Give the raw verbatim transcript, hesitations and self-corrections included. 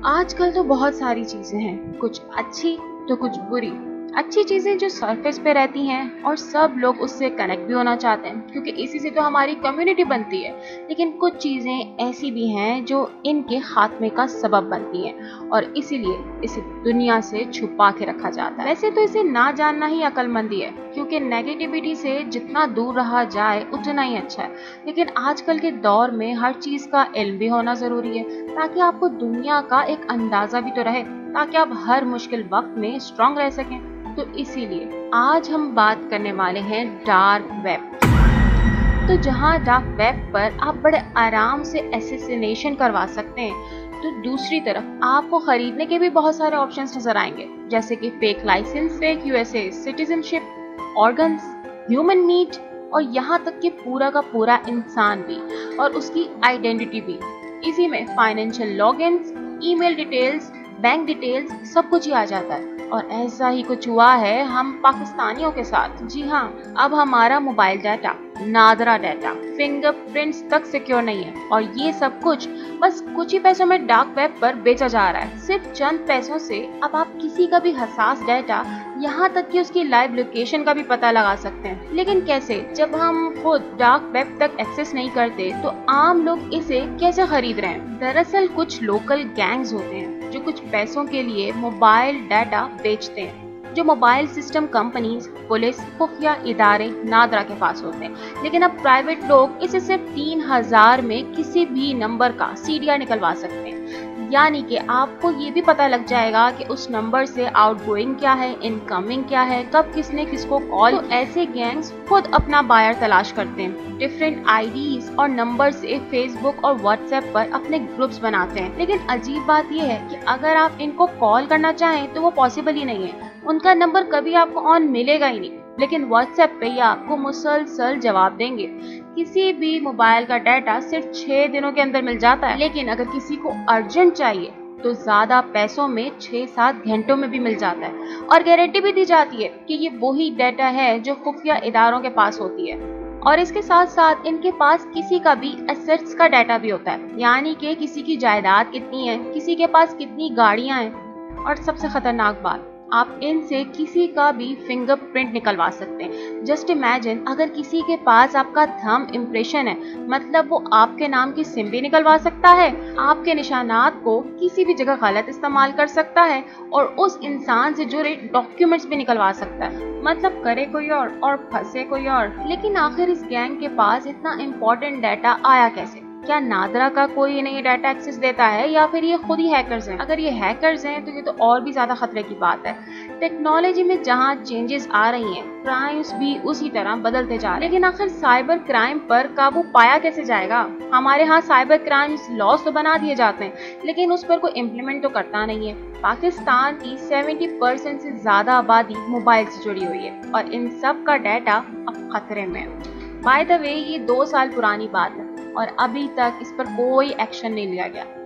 आजकल तो बहुत सारी चीजें हैं, कुछ अच्छी तो कुछ बुरी। अच्छी चीजें जो सरफेस पे रहती हैं और सब लोग उससे कनेक्ट भी होना चाहते हैं क्योंकि इसी से तो हमारी कम्युनिटी बनती है। लेकिन कुछ चीजें ऐसी भी हैं जो इनके खात्मे का सबब बनती हैं और इसीलिए इसे दुनिया से छुपा के रखा जाता है। वैसे तो इसे ना जानना ही अक्लमंदी है क्योंकि नेगेटिविटी से जितना दूर रहा जाए उतना ही अच्छा है। लेकिन आजकल के दौर में हर चीज का इल्म भी होना जरूरी है ताकि आपको दुनिया का एक अंदाजा भी तो रहे, ताकि आप हर मुश्किल वक्त में स्ट्रांग रह सकें। तो इसीलिए आज हम बात करने वाले हैं डार्क वेब। तो जहां डार्क वेब पर आप बड़े आराम से असैसिनेशन करवा सकते हैं, तो दूसरी तरफ आपको खरीदने के भी बहुत सारे ऑप्शंस नजर आएंगे, जैसे कि fake licence, fake USA citizenship, organs, human meat और यहाँ तक कि पूरा का पूरा इंसान भी और उसकी आइडेंटिटी भी। इसी में financial logins, email details, bank details सब कुछ ही आ जाता है। और ऐसा ही कुछ हुआ है हम पाकिस्तानियों के साथ। जी हाँ, अब हमारा mobile data, NADRA data, fingerprints तक सिक्योर नहीं है और ये सब कुछ बस कुछ ही पैसों में डार्क वेब पर बेचा जा रहा है। सिर्फ चंद पैसों से अब आप किसी का भी हसास डाटा, यहाँ तक कि उसकी लाइव लोकेशन का भी पता लगा सकते हैं। लेकिन कैसे, जब हम खुद डार्क वेब तक एक्सेस नहीं करते तो आम लोग इसे कैसे खरीद रहे हैं? दरअसल कुछ लोकल गैंग्स होते हैं जो कुछ पैसों के लिए मोबाइल डाटा बेचते हैं, जो मोबाइल सिस्टम कंपनीज, पुलिस, खुफिया इदारे नादरा के पास होते हैं। लेकिन अब प्राइवेट लोग इसे सिर्फ तीन हजार में किसी भी नंबर का सीडीआर निकलवा सकते हैं। यानी कि आपको ये भी पता लग जाएगा कि उस नंबर से आउटगोइंग क्या है, इनकमिंग क्या है, कब किसने किसको कॉल। तो ऐसे गैंग्स खुद अपना बायर तलाश करते हैं, डिफरेंट आईडीज और नंबर से फेसबुक और व्हाट्सएप पर अपने ग्रुप्स बनाते हैं। लेकिन अजीब बात यह है कि अगर आप इनको कॉल करना चाहें तो वो पॉसिबल ही नहीं है, उनका नंबर कभी आपको ऑन मिलेगा ही नहीं। लेकिन व्हाट्सएप पे ये आपको मुसलसल जवाब देंगे। किसी भी मोबाइल का डाटा सिर्फ छह दिनों के अंदर मिल जाता है, लेकिन अगर किसी को अर्जेंट चाहिए तो ज्यादा पैसों में छह सात घंटों में भी मिल जाता है। और गारंटी भी दी जाती है कि ये वही डाटा है जो खुफिया इदारों के पास होती है। और इसके साथ साथ इनके पास किसी का भी एसेट्स का डाटा भी होता है, यानी कि किसी की जायदाद कितनी है, किसी के पास कितनी गाड़ियां हैं। और सबसे खतरनाक बात, आप इनसे किसी का भी फिंगरप्रिंट निकलवा सकते हैं। जस्ट इमेजिन, अगर किसी के पास आपका थंब इम्प्रेशन है, मतलब वो आपके नाम की सिम भी निकलवा सकता है, आपके निशानात को किसी भी जगह गलत इस्तेमाल कर सकता है और उस इंसान से जुड़े डॉक्यूमेंट्स भी निकलवा सकता है। मतलब करे कोई और और फंसे कोई और। लेकिन आखिर इस गैंग के पास इतना इम्पोर्टेंट डाटा आया कैसे? क्या नादरा का कोई इन्हें डाटा एक्सेस देता है या फिर ये खुद ही हैकर्स हैं? अगर ये हैकर्स हैं तो ये तो और भी ज्यादा खतरे की बात है। टेक्नोलॉजी में जहाँ चेंजेस आ रही हैं, क्राइम्स भी उसी तरह बदलते जा रहे हैं। लेकिन आखिर साइबर क्राइम पर काबू पाया कैसे जाएगा? हमारे यहाँ साइबर क्राइम्स लॉस तो बना दिए जाते हैं, लेकिन उस पर कोई इम्प्लीमेंट तो करता नहीं है। पाकिस्तान की सत्तर परसेंट से ज्यादा आबादी मोबाइल से जुड़ी हुई है और इन सब का डाटा अब खतरे में है। बाय द वे, ये दो साल पुरानी बात है और अभी तक इस पर कोई एक्शन नहीं लिया गया।